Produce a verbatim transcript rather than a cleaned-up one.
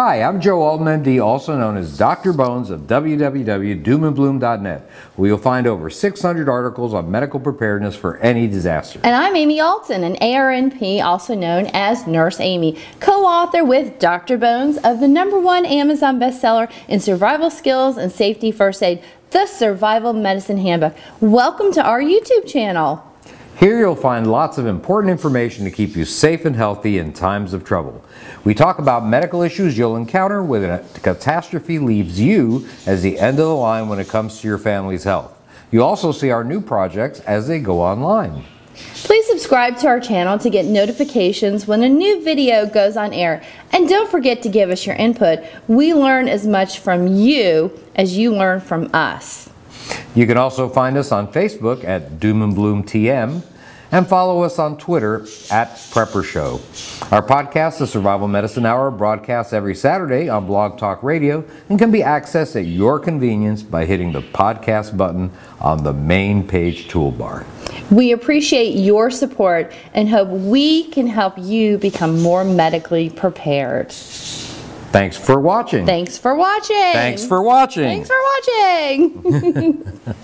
Hi, I'm Joe Alton, M D, also known as Doctor Bones of w w w dot doom and bloom dot net, where you'll find over six hundred articles on medical preparedness for any disaster. And I'm Amy Alton, an A R N P, also known as Nurse Amy, co-author with Doctor Bones of the number one Amazon bestseller in survival skills and safety first aid, The Survival Medicine Handbook. Welcome to our YouTube channel. Here you'll find lots of important information to keep you safe and healthy in times of trouble. We talk about medical issues you'll encounter when a catastrophe leaves you as the end of the line when it comes to your family's health. You also see our new projects as they go online. Please subscribe to our channel to get notifications when a new video goes on air. And don't forget to give us your input. We learn as much from you as you learn from us. You can also find us on Facebook at Doom and Bloom T M and follow us on Twitter at Prepper Show. Our podcast, The Survival Medicine Hour, broadcasts every Saturday on Blog Talk Radio and can be accessed at your convenience by hitting the podcast button on the main page toolbar. We appreciate your support and hope we can help you become more medically prepared. Thanks for watching. Thanks for watching. Thanks for watching. Thanks for watching.